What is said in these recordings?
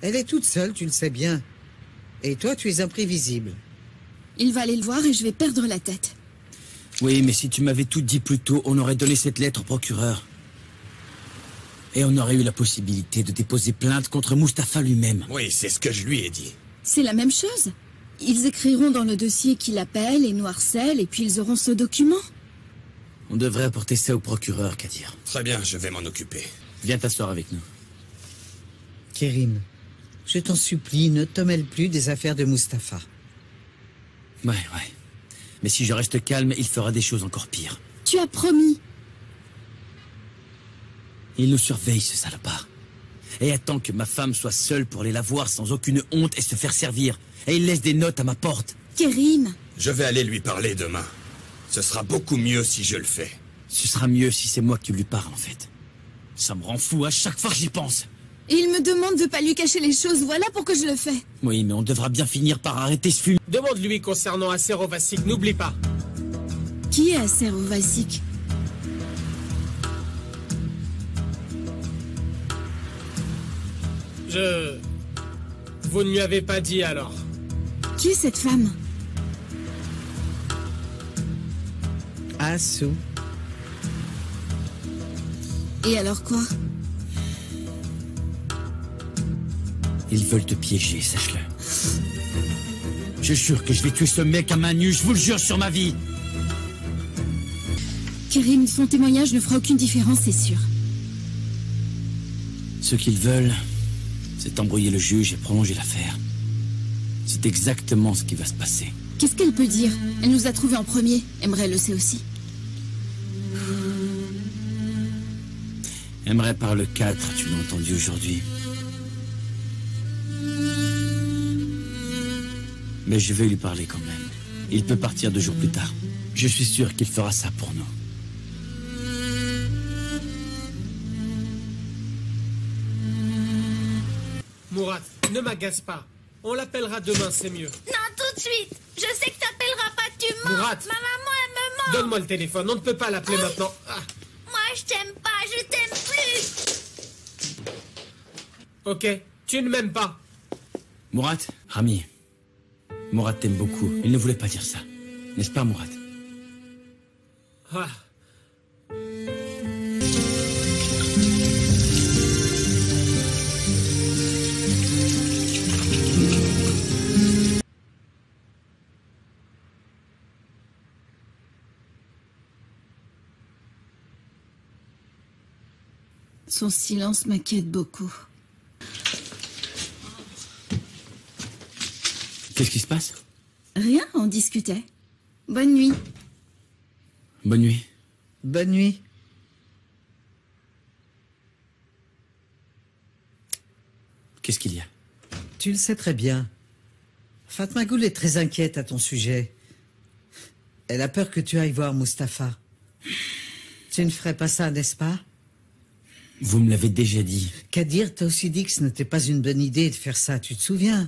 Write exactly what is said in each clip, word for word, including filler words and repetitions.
Elle est toute seule, tu le sais bien. Et toi, tu es imprévisible. Il va aller le voir et je vais perdre la tête. Oui, mais si tu m'avais tout dit plus tôt, on aurait donné cette lettre au procureur. Et on aurait eu la possibilité de déposer plainte contre Mustapha lui-même. Oui, c'est ce que je lui ai dit. C'est la même chose. Ils écriront dans le dossier qu'il appelle et nous harcèlent, et puis ils auront ce document. On devrait apporter ça au procureur, Kadir. Très bien, je vais m'en occuper. Viens t'asseoir avec nous. Kerim, je t'en supplie, ne te mêle plus des affaires de Mustapha. Ouais, ouais. Mais si je reste calme, il fera des choses encore pires. Tu as promis. Il nous surveille, ce salopard. Et attend que ma femme soit seule pour aller la voir sans aucune honte et se faire servir. Et il laisse des notes à ma porte. Kerim. Je vais aller lui parler demain. Ce sera beaucoup mieux si je le fais. Ce sera mieux si c'est moi qui lui parle, en fait. Ça me rend fou à chaque fois que j'y pense. Et il me demande de pas lui cacher les choses, voilà pourquoi je le fais. Oui, mais on devra bien finir par arrêter ce fumier. Demande-lui concernant Aserovasik, n'oublie pas. Qui est Aserovasik? Je... Vous ne lui avez pas dit alors? Qui est cette femme? Assou. Et alors quoi? Ils veulent te piéger, sache-le. Je jure que je vais tuer ce mec à main nue, je vous le jure sur ma vie. Kerim, son témoignage ne fera aucune différence, c'est sûr. Ce qu'ils veulent, c'est embrouiller le juge et prolonger l'affaire. C'est exactement ce qui va se passer. Qu'est-ce qu'elle peut dire? Elle nous a trouvés en premier. Emre le sait aussi. Emre parle quatre, tu l'as entendu aujourd'hui. Mais je vais lui parler quand même. Il peut partir deux jours plus tard. Je suis sûr qu'il fera ça pour nous. Mourad, ne m'agace pas. On l'appellera demain, c'est mieux. Non, tout de suite. Je sais que t'appelleras pas, tu mens. Mourad. Ma maman, elle me ment. Donne-moi le téléphone, on ne peut pas l'appeler Oui. maintenant. Ah. Moi, je t'aime pas, je t'aime plus. Ok, tu ne m'aimes pas. Mourad, Rami. Mourad t'aime beaucoup. Il ne voulait pas dire ça. N'est-ce pas, Mourad? Ah. Son silence m'inquiète beaucoup. Qu'est-ce qui se passe? Rien, on discutait. Bonne nuit. Bonne nuit. Bonne nuit. Qu'est-ce qu'il y a? Tu le sais très bien. Fatma Goul est très inquiète à ton sujet. Elle a peur que tu ailles voir Mustapha. Tu ne ferais pas ça, n'est-ce pas? Vous me l'avez déjà dit. Kadir t'a aussi dit que ce n'était pas une bonne idée de faire ça, tu te souviens?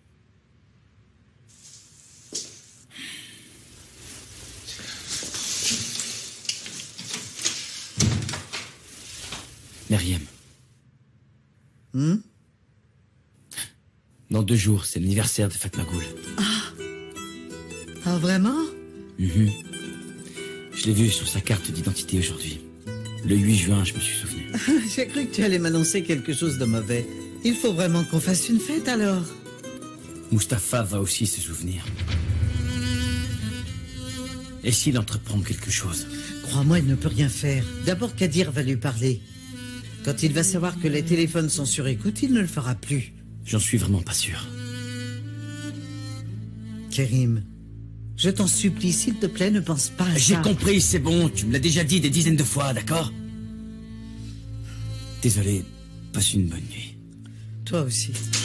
Meriem. Hmm? Dans deux jours, c'est l'anniversaire de Fatma Goul. Ah. Ah, vraiment? Mm-hmm. Je l'ai vu sur sa carte d'identité aujourd'hui. Le huit juin, je me suis souvenu. J'ai cru que tu allais m'annoncer quelque chose de mauvais. Il faut vraiment qu'on fasse une fête alors. Mustapha va aussi se souvenir. Et s'il entreprend quelque chose? Crois-moi, il ne peut rien faire. D'abord, Kadir va lui parler. Quand il va savoir que les téléphones sont sur écoute, il ne le fera plus. J'en suis vraiment pas sûr. Kerim, je t'en supplie, s'il te plaît, ne pense pas à ça. J'ai compris, c'est bon. Tu me l'as déjà dit des dizaines de fois, d'accord? Désolé, passe une bonne nuit. Toi aussi.